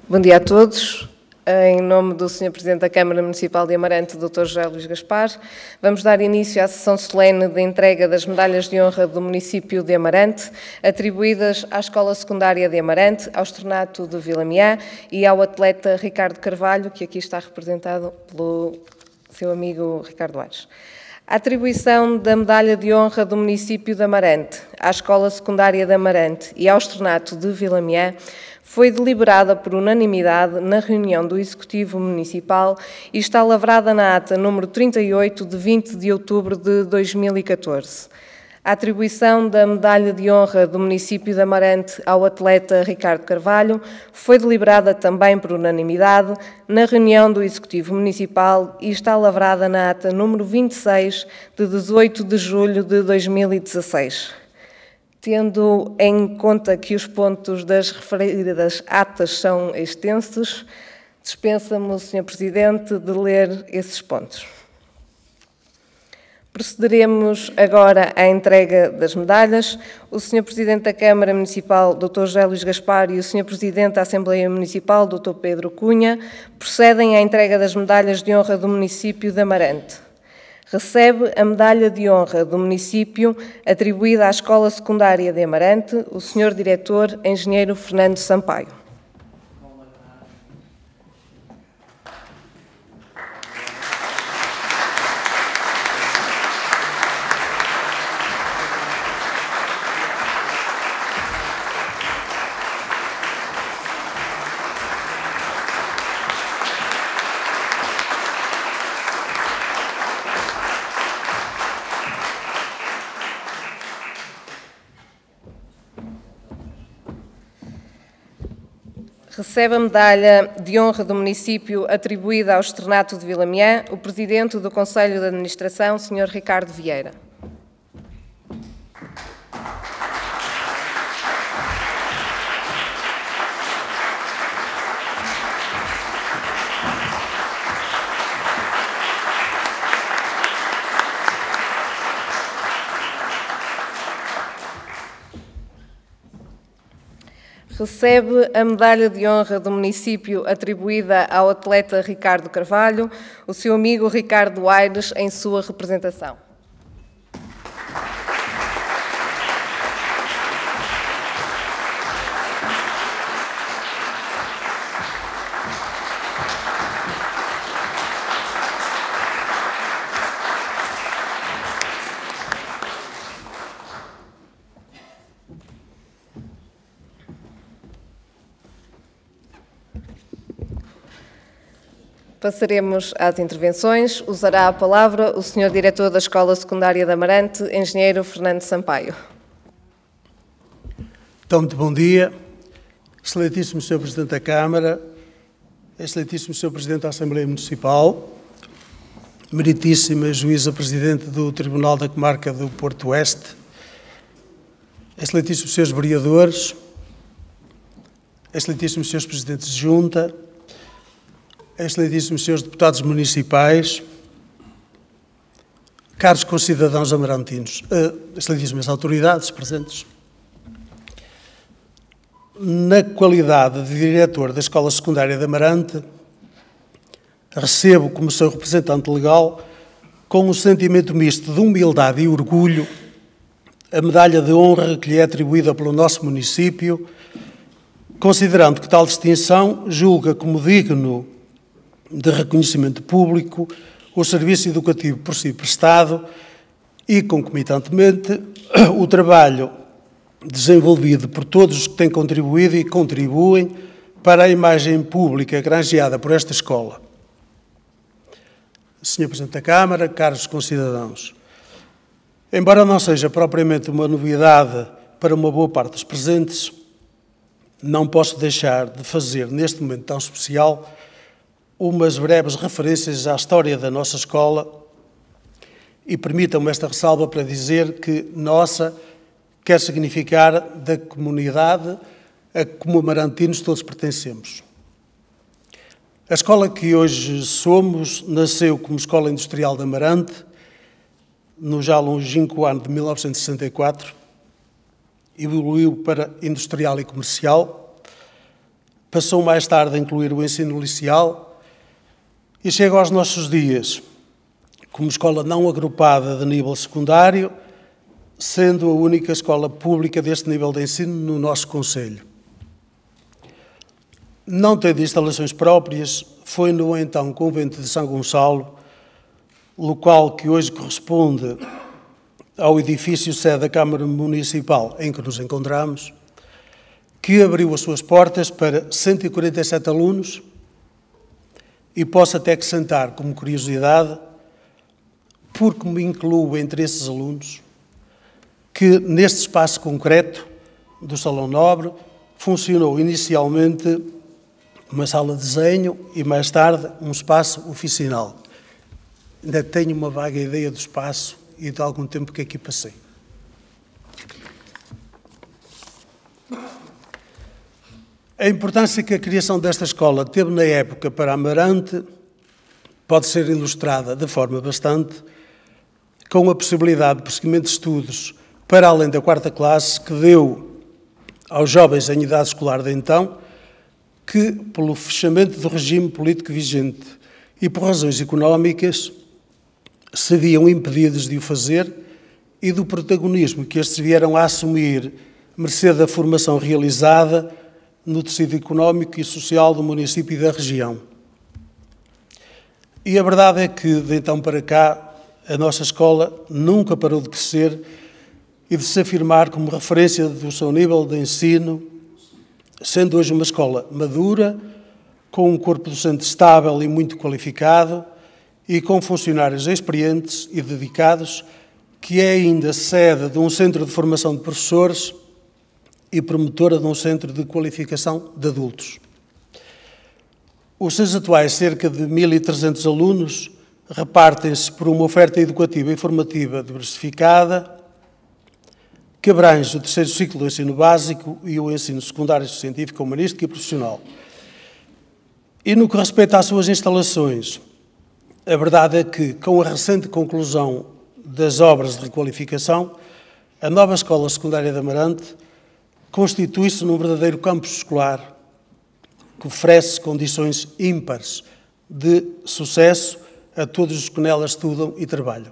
Bom dia a todos. Em nome do Sr. Presidente da Câmara Municipal de Amarante, Dr. José Luís Gaspar, vamos dar início à sessão solene de entrega das medalhas de honra do município de Amarante, atribuídas à Escola Secundária de Amarante, ao Externato de Vilamiã e ao atleta Ricardo Carvalho, que aqui está representado pelo seu amigo Ricardo Aires. A atribuição da medalha de honra do município de Amarante à Escola Secundária de Amarante e ao Externato de Vilamiã foi deliberada por unanimidade na reunião do Executivo Municipal e está lavrada na ata número 38 de 20 de outubro de 2014. A atribuição da medalha de honra do município de Amarante ao atleta Ricardo Carvalho foi deliberada também por unanimidade na reunião do Executivo Municipal e está lavrada na ata número 26 de 18 de julho de 2016. Tendo em conta que os pontos das referidas atas são extensos, dispensa-me o Sr. Presidente de ler esses pontos. Procederemos agora à entrega das medalhas. O Sr. Presidente da Câmara Municipal, Dr. José Luís Gaspar, e o Sr. Presidente da Assembleia Municipal, Dr. Pedro Cunha, procedem à entrega das medalhas de honra do município de Amarante. Recebe a medalha de honra do município atribuída à Escola Secundária de Amarante, o Sr. Diretor, Engenheiro Fernando Sampaio. Recebe a medalha de honra do município atribuída ao Externato de Vilamiã o Presidente do Conselho de Administração, Sr. Ricardo Vieira. Recebe a medalha de honra do município atribuída ao atleta Ricardo Carvalho, o seu amigo Ricardo Aires, em sua representação. Passaremos às intervenções. Usará a palavra o Sr. Diretor da Escola Secundária de Amarante, Engenheiro Fernando Sampaio. Então, muito bom dia. Excelentíssimo Sr. Presidente da Câmara, Excelentíssimo Sr. Presidente da Assembleia Municipal, Meritíssima Juíza Presidente do Tribunal da Comarca do Porto Oeste, Excelentíssimos Srs. Vereadores, Excelentíssimos Srs. Presidentes de Junta, Excelentíssimos Srs. Deputados Municipais, caros concidadãos amarantinos, excelentíssimas autoridades presentes. Na qualidade de diretor da Escola Secundária de Amarante, recebo como seu representante legal, com um sentimento misto de humildade e orgulho, a medalha de honra que lhe é atribuída pelo nosso município, considerando que tal distinção julga como digno de reconhecimento público o serviço educativo por si prestado e, concomitantemente, o trabalho desenvolvido por todos os que têm contribuído e contribuem para a imagem pública granjeada por esta escola. Sr. Presidente da Câmara, caros concidadãos, embora não seja propriamente uma novidade para uma boa parte dos presentes, não posso deixar de fazer, neste momento tão especial, umas breves referências à história da nossa escola e permitam-me esta ressalva para dizer que nossa quer significar da comunidade a que como amarantinos todos pertencemos. A escola que hoje somos nasceu como Escola Industrial de Amarante, no já longínquo ano de 1964, evoluiu para industrial e comercial, passou mais tarde a incluir o ensino liceal e chega aos nossos dias como escola não agrupada de nível secundário, sendo a única escola pública deste nível de ensino no nosso concelho. Não tendo instalações próprias, foi no então convento de São Gonçalo, local que hoje corresponde ao edifício sede da Câmara Municipal em que nos encontramos, que abriu as suas portas para 147 alunos e posso até acrescentar como curiosidade, porque me incluo entre esses alunos, que neste espaço concreto do Salão Nobre funcionou inicialmente uma sala de desenho e mais tarde um espaço oficinal. Ainda tenho uma vaga ideia do espaço e de algum tempo que aqui passei. A importância que a criação desta escola teve na época para Amarante pode ser ilustrada de forma bastante com a possibilidade de prosseguimento de estudos para além da quarta classe que deu aos jovens em idade escolar de então, que, pelo fechamento do regime político vigente e por razões económicas, se viam impedidos de o fazer e do protagonismo que estes vieram a assumir, mercê da formação realizada no tecido económico e social do município e da região. E a verdade é que, de então para cá, a nossa escola nunca parou de crescer e de se afirmar como referência do seu nível de ensino, sendo hoje uma escola madura, com um corpo docente estável e muito qualificado e com funcionários experientes e dedicados, que é ainda sede de um centro de formação de professores e promotora de um centro de qualificação de adultos. Os seus atuais cerca de 1.300 alunos repartem-se por uma oferta educativa e formativa diversificada, que abrange o terceiro ciclo do ensino básico e o ensino secundário científico, humanístico e profissional. E no que respeita às suas instalações, a verdade é que, com a recente conclusão das obras de requalificação, a nova Escola Secundária de Amarante constitui-se num verdadeiro campus escolar que oferece condições ímpares de sucesso a todos os que nela estudam e trabalham.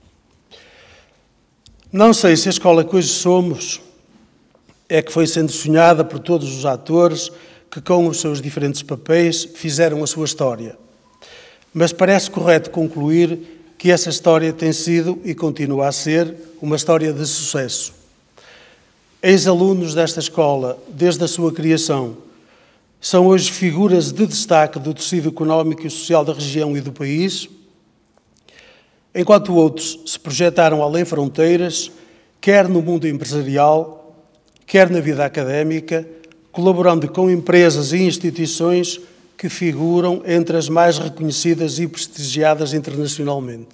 Não sei se a escola que hoje somos é que foi sendo sonhada por todos os atores que, com os seus diferentes papéis, fizeram a sua história. Mas parece correto concluir que essa história tem sido e continua a ser uma história de sucesso. Ex-alunos desta escola, desde a sua criação, são hoje figuras de destaque do tecido económico e social da região e do país, enquanto outros se projetaram além fronteiras, quer no mundo empresarial, quer na vida académica, colaborando com empresas e instituições que figuram entre as mais reconhecidas e prestigiadas internacionalmente.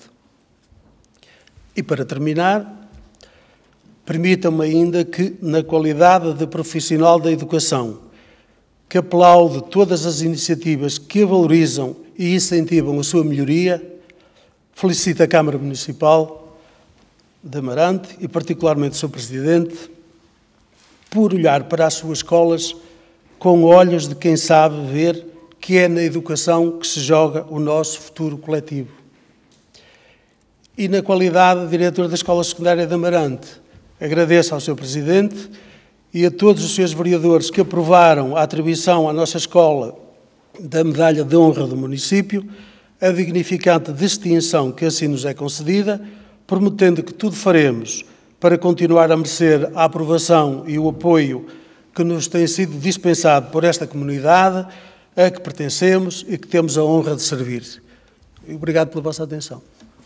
E para terminar, permitam-me ainda que, na qualidade de profissional da educação, que aplaude todas as iniciativas que a valorizam e incentivam a sua melhoria, felicito a Câmara Municipal de Amarante e particularmente o seu Presidente por olhar para as suas escolas com olhos de quem sabe ver que é na educação que se joga o nosso futuro coletivo. E na qualidade de diretor da Escola Secundária de Amarante, agradeço ao seu Presidente e a todos os seus vereadores que aprovaram a atribuição à nossa escola da Medalha de Honra do município, a dignificante distinção que assim nos é concedida, prometendo que tudo faremos para continuar a merecer a aprovação e o apoio que nos tem sido dispensado por esta comunidade a que pertencemos e que temos a honra de servir. Obrigado pela vossa atenção.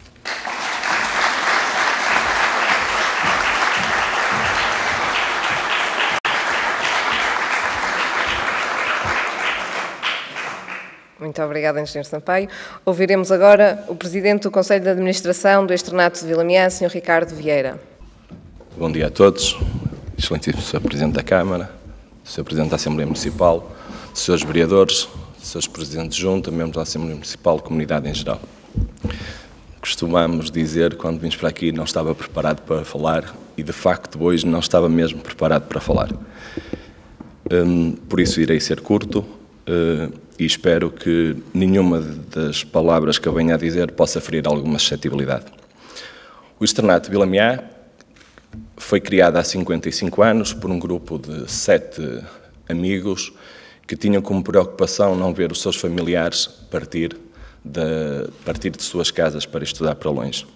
Muito obrigada, Engenheiro Sampaio. Ouviremos agora o Presidente do Conselho de Administração do Externato de Vilamiã, Sr. Ricardo Vieira. Bom dia a todos, excelentíssimo Sr. Presidente da Câmara, Sr. Presidente da Assembleia Municipal, Srs. Vereadores, Srs. Presidentes de Junta, membros da Assembleia Municipal, comunidade em geral. Costumamos dizer, quando vimos para aqui, não estava preparado para falar e, de facto, hoje não estava mesmo preparado para falar. Por isso irei ser curto. e espero que nenhuma das palavras que eu venho a dizer possa ferir alguma suscetibilidade. O Externato de Vila Meá foi criado há 55 anos por um grupo de 7 amigos que tinham como preocupação não ver os seus familiares partir de suas casas para estudar para longe.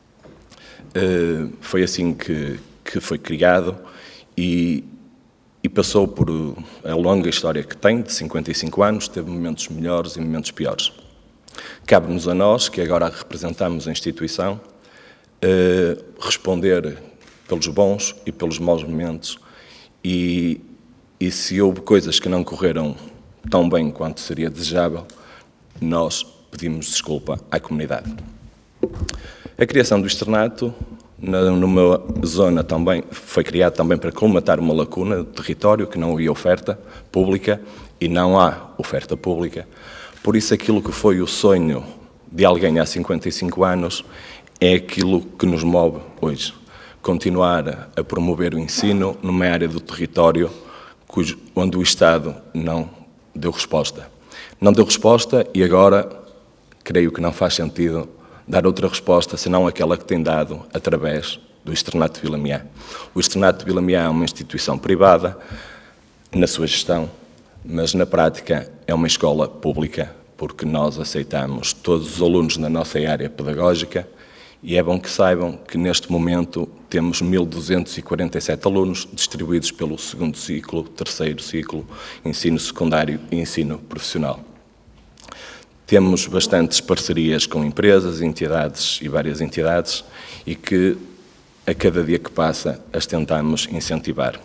Foi assim que foi criado e passou por a longa história que tem, de 55 anos, teve momentos melhores e momentos piores. Cabe-nos a nós, que agora representamos a instituição, responder pelos bons e pelos maus momentos e se houve coisas que não correram tão bem quanto seria desejável, nós pedimos desculpa à comunidade. A criação do externato numa zona também foi criada também para colmatar uma lacuna de território que não havia oferta pública e não há oferta pública. Por isso aquilo que foi o sonho de alguém há 55 anos é aquilo que nos move hoje. Continuar a promover o ensino numa área do território onde o Estado não deu resposta. Não deu resposta e agora creio que não faz sentido dar outra resposta senão aquela que tem dado através do Externato de Vila Meá. O Externato de Vila Meá é uma instituição privada na sua gestão, mas na prática é uma escola pública porque nós aceitamos todos os alunos na nossa área pedagógica e é bom que saibam que neste momento temos 1.247 alunos distribuídos pelo 2º ciclo, 3º ciclo, ensino secundário e ensino profissional. Temos bastantes parcerias com empresas, entidades e várias entidades e que a cada dia que passa as tentamos incentivar.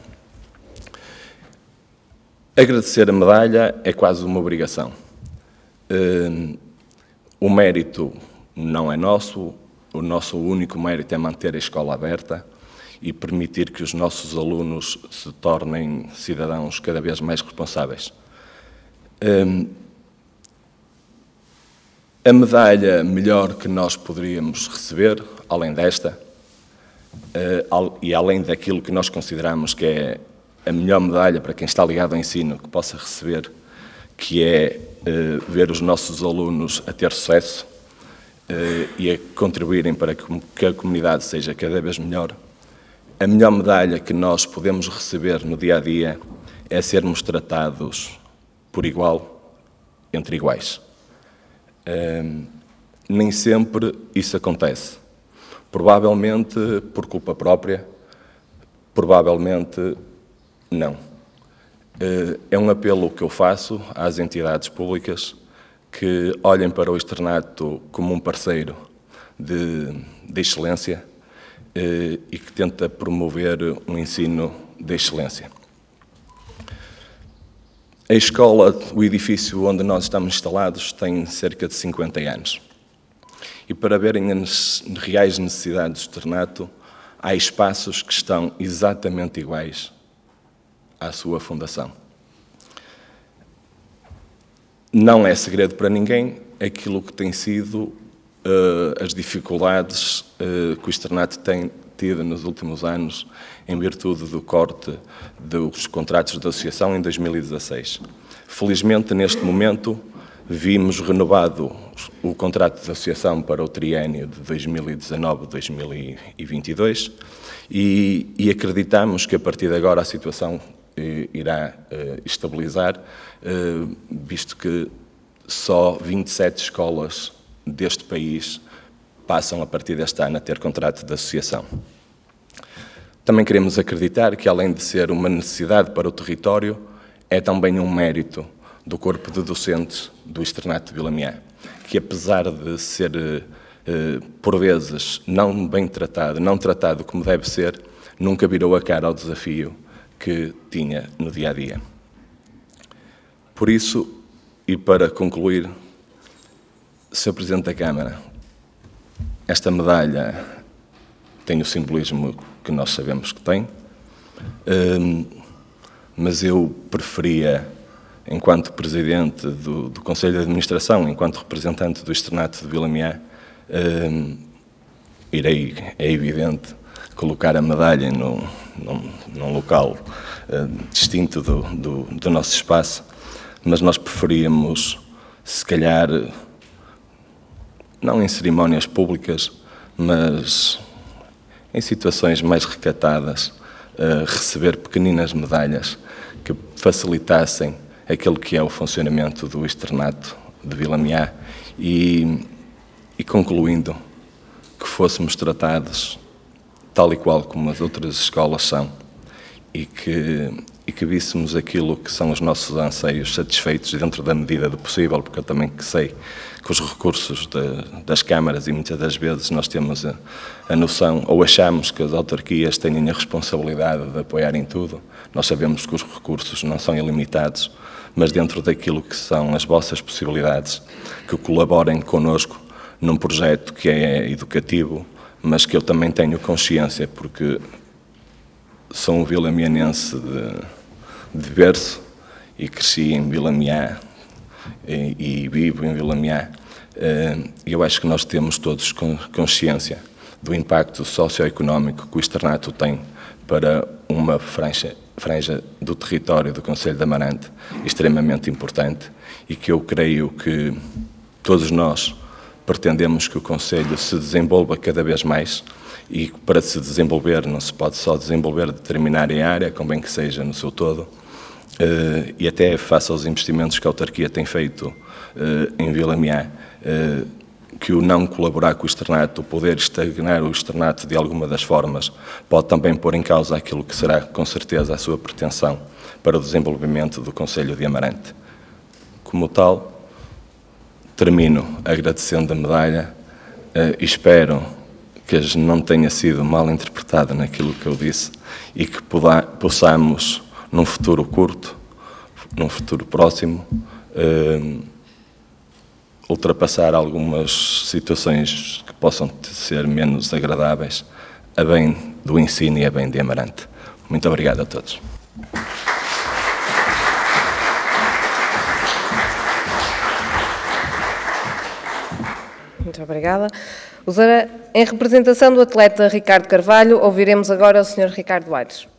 Agradecer a medalha é quase uma obrigação. O mérito não é nosso, o nosso único mérito é manter a escola aberta e permitir que os nossos alunos se tornem cidadãos cada vez mais responsáveis. A medalha melhor que nós poderíamos receber, além desta, e além daquilo que nós consideramos que é a melhor medalha para quem está ligado ao ensino que possa receber, que é ver os nossos alunos a ter sucesso e a contribuírem para que a comunidade seja cada vez melhor, a melhor medalha que nós podemos receber no dia-a-dia é sermos tratados por igual entre iguais. Nem sempre isso acontece. Provavelmente por culpa própria, provavelmente não. É um apelo que eu faço às entidades públicas que olhem para o externato como um parceiro de excelência e que tenta promover um ensino de excelência. A escola, o edifício onde nós estamos instalados, tem cerca de 50 anos. E para verem as reais necessidades do externato, há espaços que estão exatamente iguais à sua fundação. Não é segredo para ninguém aquilo que tem sido as dificuldades que o externato tem tido nos últimos anos em virtude do corte dos contratos de associação em 2016. Felizmente, neste momento, vimos renovado o contrato de associação para o triênio de 2019-2022 e acreditamos que a partir de agora a situação irá estabilizar, visto que só 27 escolas deste país passam a partir deste ano a ter contrato de associação. Também queremos acreditar que, além de ser uma necessidade para o território, é também um mérito do corpo de docentes do Externato de Vila Meá, que apesar de ser, por vezes, não bem tratado, não tratado como deve ser, nunca virou a cara ao desafio que tinha no dia-a-dia. Por isso, e para concluir, Sr. Presidente da Câmara, esta medalha tem o simbolismo que nós sabemos que tem, mas eu preferia, enquanto Presidente do Conselho de Administração, enquanto representante do Externato de Vila Meá, irei, é evidente, colocar a medalha num local distinto do nosso espaço, mas nós preferíamos, se calhar, não em cerimónias públicas, mas em situações mais recatadas, receber pequeninas medalhas que facilitassem aquilo que é o funcionamento do externato de Vila Meá e concluindo que fôssemos tratados tal e qual como as outras escolas são e que víssemos aquilo que são os nossos anseios satisfeitos dentro da medida do possível, porque eu também sei que os recursos das câmaras, e muitas das vezes nós temos a noção, ou achamos que as autarquias têm a responsabilidade de apoiar em tudo. Nós sabemos que os recursos não são ilimitados, mas dentro daquilo que são as vossas possibilidades, que colaborem connosco num projeto que é educativo, mas que eu também tenho consciência, porque sou um vilamianense de berço e cresci em Vila Meá e vivo em Vila Meá. Eu acho que nós temos todos consciência do impacto socioeconómico que o externato tem para uma franja do território do Concelho de Amarante extremamente importante e que eu creio que todos nós pretendemos que o Concelho se desenvolva cada vez mais e para se desenvolver não se pode só desenvolver determinada área, convém que seja no seu todo, e até face aos investimentos que a autarquia tem feito em Vila Meá, que o não colaborar com o externato, o poder estagnar o externato de alguma das formas, pode também pôr em causa aquilo que será, com certeza, a sua pretensão para o desenvolvimento do Concelho de Amarante. Como tal, termino agradecendo a medalha e espero que não tenha sido mal interpretada naquilo que eu disse e que possamos, num futuro curto, num futuro próximo, ultrapassar algumas situações que possam ser menos agradáveis, a bem do ensino e a bem de Amarante. Muito obrigado a todos. Muito obrigada. Em representação do atleta Ricardo Carvalho, ouviremos agora o Sr. Ricardo Aires.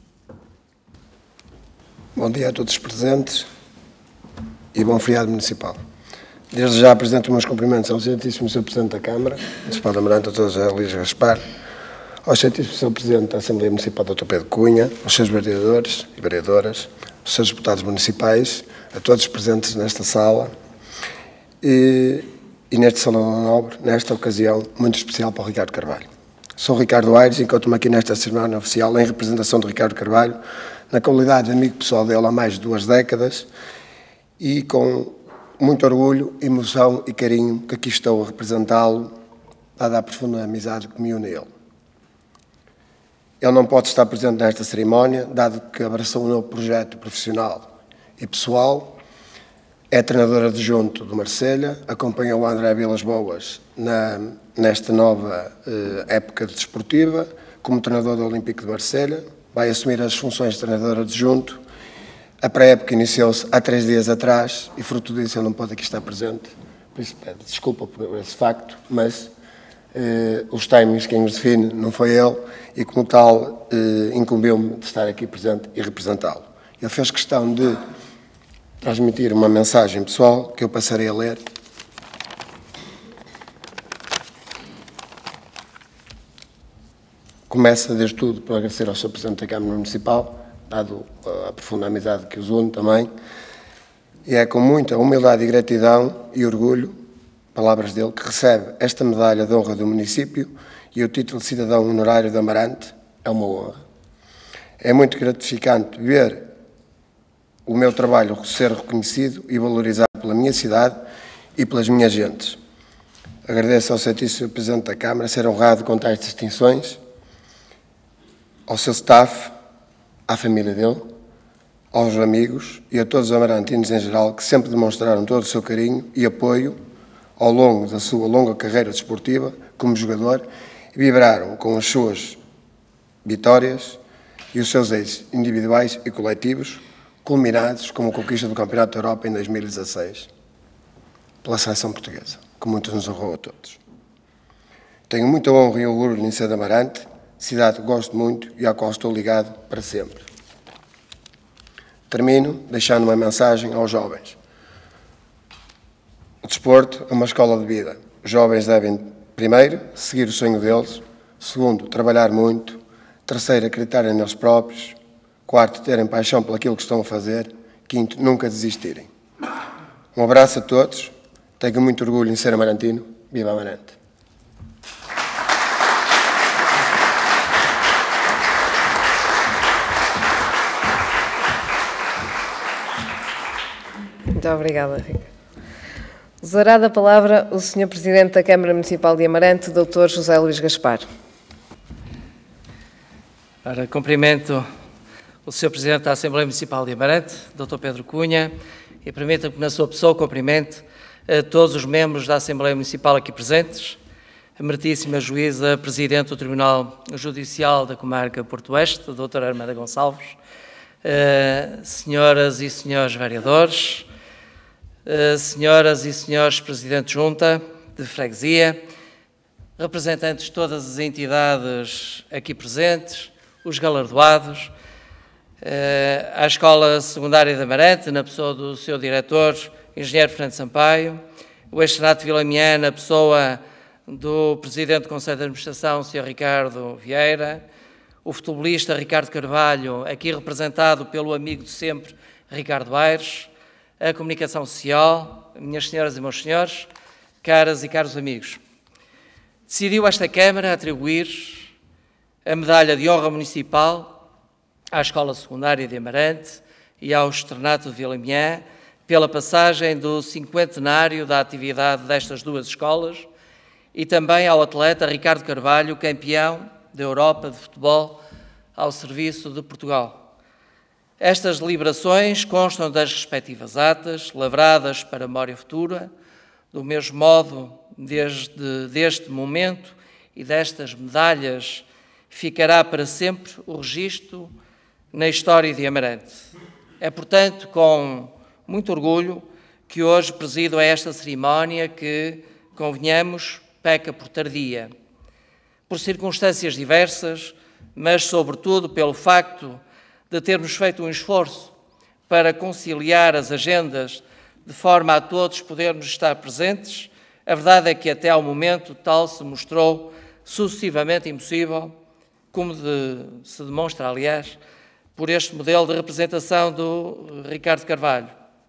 Bom dia a todos os presentes e bom feriado municipal. Desde já apresento os meus cumprimentos ao Excelentíssimo Sr. Presidente da Câmara Municipal de Amarante, Dr. José Luís Gaspar, ao Excelentíssimo Sr. Presidente da Assembleia Municipal, Dr. Pedro Cunha, aos seus vereadores e vereadoras, aos seus deputados municipais, a todos os presentes nesta sala e neste Salão Nobre, nesta ocasião muito especial para o Ricardo Carvalho. Sou Ricardo Aires e encontro-me aqui nesta cerimónia oficial em representação de Ricardo Carvalho, na qualidade de amigo pessoal dele há mais de 2 décadas e com muito orgulho, emoção e carinho que aqui estou a representá-lo, dada a profunda amizade que me une a ele. Ele não pode estar presente nesta cerimónia, dado que abraçou um novo projeto profissional e pessoal. É treinador adjunto do Marselha, acompanha o André Vilas Boas nesta nova época desportiva, como treinador do Olímpico de Marselha, vai assumir as funções de treinador adjunto. A pré-época iniciou-se há 3 dias atrás e, fruto disso, ele não pode aqui estar presente. Por isso, peço desculpa por esse facto, mas os timings quem os define não foi ele e, como tal, incumbiu-me de estar aqui presente e representá-lo. Ele fez questão de transmitir uma mensagem pessoal que eu passarei a ler. Começa, desde tudo, por agradecer ao Sr. Presidente da Câmara Municipal, dado a profunda amizade que os une também, e é com muita humildade e gratidão e orgulho, palavras dele, que recebe esta medalha de honra do município e o título de cidadão honorário de Amarante. É uma honra. É muito gratificante ver o meu trabalho ser reconhecido e valorizado pela minha cidade e pelas minhas gentes. Agradeço ao Excelentíssimo Presidente da Câmara ser honrado com tais distinções, ao seu staff, à família dele, aos amigos e a todos os amarantinos em geral que sempre demonstraram todo o seu carinho e apoio ao longo da sua longa carreira desportiva como jogador e vibraram com as suas vitórias e os seus êxitos individuais e coletivos, culminados com a conquista do Campeonato da Europa em 2016, pela seleção portuguesa, que muito nos honrou a todos. Tenho muita honra e orgulho em ser de Amarante, cidade que gosto muito e à qual estou ligado para sempre. Termino deixando uma mensagem aos jovens. O desporto é uma escola de vida. Os jovens devem, primeiro, seguir o sonho deles. Segundo, trabalhar muito. Terceiro, acreditarem neles próprios. Quarto, terem paixão por aquilo que estão a fazer. Quinto, nunca desistirem. Um abraço a todos. Tenho muito orgulho em ser amarantino. Viva Amarante! Muito obrigada, Ricardo. Usará da palavra o Sr. Presidente da Câmara Municipal de Amarante, Dr. José Luís Gaspar. Ora, cumprimento o Sr. Presidente da Assembleia Municipal de Amarante, Dr. Pedro Cunha, e permita-me que na sua pessoa cumprimento a todos os membros da Assembleia Municipal aqui presentes, a meritíssima juíza, Presidente do Tribunal Judicial da Comarca Porto Oeste, Dra. Armanda Gonçalves, senhoras e senhores vereadores, senhoras e senhores Presidente de Junta de Freguesia, representantes de todas as entidades aqui presentes, os galardoados, à Escola Secundária de Amarante, na pessoa do seu diretor, Engenheiro Fernando Sampaio, o Externato de Vilamiã, na pessoa do Presidente do Conselho de Administração, Sr. Ricardo Vieira, o futebolista Ricardo Carvalho, aqui representado pelo amigo de sempre, Ricardo Aires, a comunicação social, minhas senhoras e meus senhores, caras e caros amigos. Decidiu esta Câmara atribuir a medalha de honra municipal à Escola Secundária de Amarante e ao Externato de Vilamiã pela passagem do 50º da atividade destas duas escolas e também ao atleta Ricardo Carvalho, campeão da Europa de futebol ao serviço de Portugal. Estas deliberações constam das respectivas atas, lavradas para a memória futura, do mesmo modo, deste momento e destas medalhas, ficará para sempre o registro na história de Amarante. É, portanto, com muito orgulho que hoje presido a esta cerimónia que, convenhamos, peca por tardia. Por circunstâncias diversas, mas sobretudo pelo facto de termos feito um esforço para conciliar as agendas de forma a todos podermos estar presentes, a verdade é que até ao momento tal se mostrou sucessivamente impossível, como se demonstra, aliás, por este modelo de representação do Ricardo Carvalho.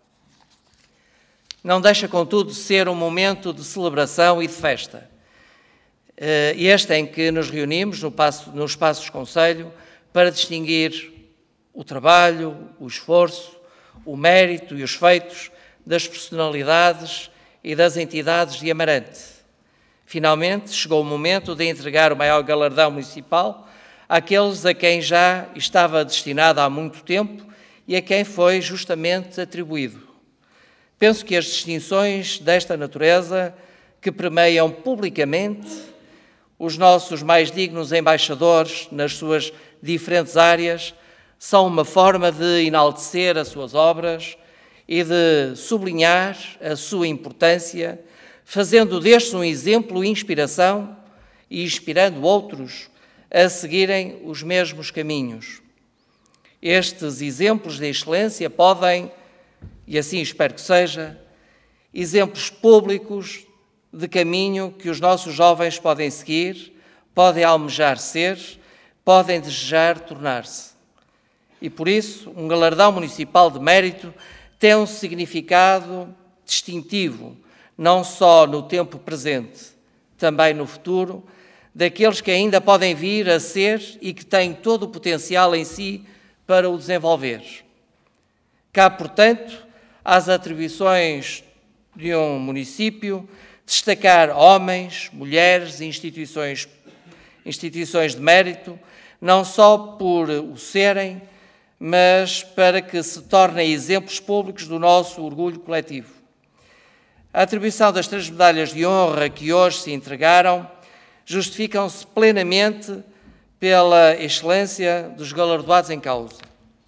Não deixa, contudo, de ser um momento de celebração e de festa. Este em que nos reunimos no Espaço dos Conselho para distinguir o trabalho, o esforço, o mérito e os feitos das personalidades e das entidades de Amarante. Finalmente, chegou o momento de entregar o maior galardão municipal àqueles a quem já estava destinado há muito tempo e a quem foi justamente atribuído. Penso que as distinções desta natureza, que permeiam publicamente os nossos mais dignos embaixadores nas suas diferentes áreas, são uma forma de enaltecer as suas obras e de sublinhar a sua importância, fazendo destes um exemplo e inspiração e inspirando outros a seguirem os mesmos caminhos. Estes exemplos de excelência podem, e assim espero que seja, exemplos públicos de caminho que os nossos jovens podem seguir, podem almejar ser, podem desejar tornar-se. E por isso, um galardão municipal de mérito tem um significado distintivo, não só no tempo presente, também no futuro, daqueles que ainda podem vir a ser e que têm todo o potencial em si para o desenvolver. Cabe, portanto, às atribuições de um município destacar homens, mulheres e instituições de mérito, não só por o serem, mas para que se tornem exemplos públicos do nosso orgulho coletivo. A atribuição das 3 medalhas de honra que hoje se entregaram justificam-se plenamente pela excelência dos galardoados em causa.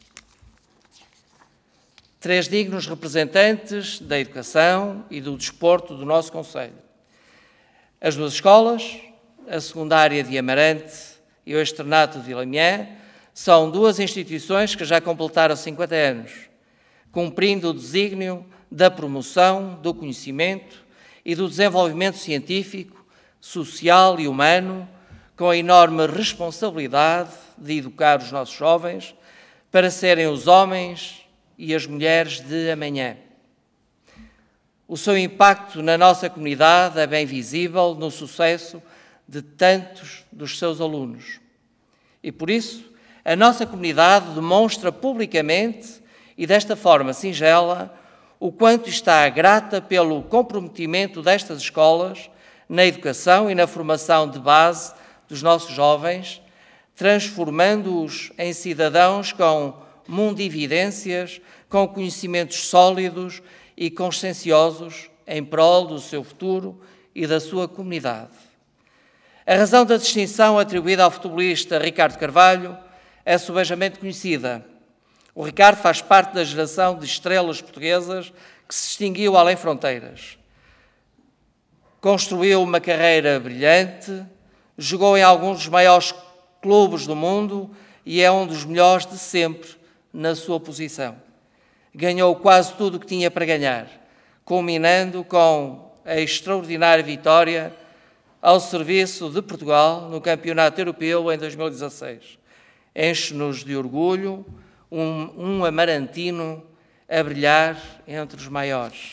3 dignos representantes da educação e do desporto do nosso concelho. As 2 escolas, a secundária de Amarante e o Externato de Vilamiã, São duas instituições que já completaram 50 anos, cumprindo o desígnio da promoção do conhecimento e do desenvolvimento científico, social e humano, com a enorme responsabilidade de educar os nossos jovens para serem os homens e as mulheres de amanhã. O seu impacto na nossa comunidade é bem visível no sucesso de tantos dos seus alunos. E por isso, a nossa comunidade demonstra publicamente e desta forma singela o quanto está grata pelo comprometimento destas escolas na educação e na formação de base dos nossos jovens, transformando-os em cidadãos com mundividências, com conhecimentos sólidos e conscienciosos em prol do seu futuro e da sua comunidade. A razão da distinção atribuída ao futebolista Ricardo Carvalho é subejamente conhecida. O Ricardo faz parte da geração de estrelas portuguesas que se distinguiu além fronteiras. Construiu uma carreira brilhante, jogou em alguns dos maiores clubes do mundo e é um dos melhores de sempre na sua posição. Ganhou quase tudo o que tinha para ganhar, culminando com a extraordinária vitória ao serviço de Portugal no Campeonato Europeu em 2016. Enche-nos de orgulho um amarantino a brilhar entre os maiores.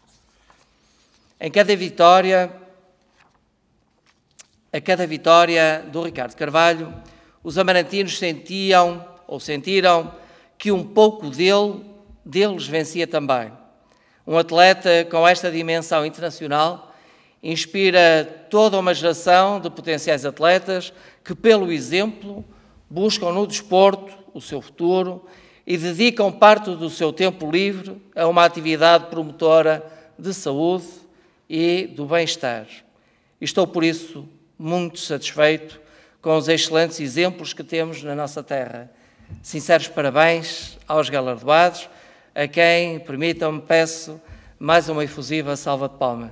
A cada vitória do Ricardo Carvalho, os amarantinos sentiram que um pouco deles vencia também. Um atleta com esta dimensão internacional inspira toda uma geração de potenciais atletas que, pelo exemplo, buscam no desporto o seu futuro e dedicam parte do seu tempo livre a uma atividade promotora de saúde e do bem-estar. Estou, por isso, muito satisfeito com os excelentes exemplos que temos na nossa terra. Sinceros parabéns aos galardoados, a quem, permitam-me, peço mais uma efusiva salva de palmas.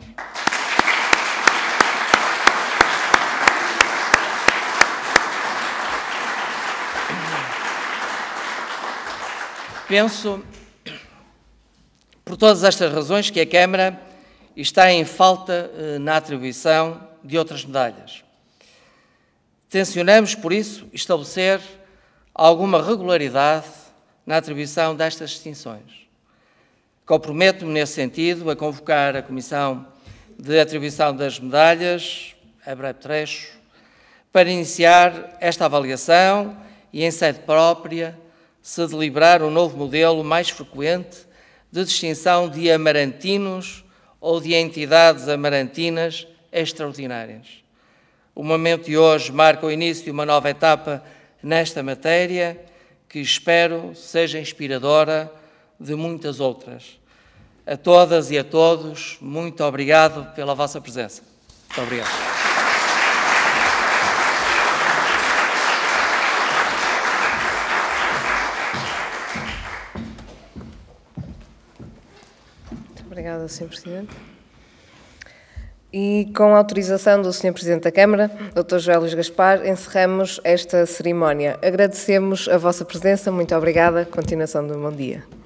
Penso, por todas estas razões, que a Câmara está em falta na atribuição de outras medalhas. Tencionamos, por isso, estabelecer alguma regularidade na atribuição destas distinções. Comprometo-me, nesse sentido, a convocar a Comissão de Atribuição das Medalhas, a breve trecho, para iniciar esta avaliação e, em sede própria, se deliberar um novo modelo mais frequente de distinção de amarantinos ou de entidades amarantinas extraordinárias. O momento de hoje marca o início de uma nova etapa nesta matéria, que espero seja inspiradora de muitas outras. A todas e a todos, muito obrigado pela vossa presença. Muito obrigado. Muito obrigada, Sr. Presidente. E, com a autorização do Sr. Presidente da Câmara, Dr. José Luís Gaspar, encerramos esta cerimónia. Agradecemos a vossa presença, muito obrigada, continuação de um bom dia.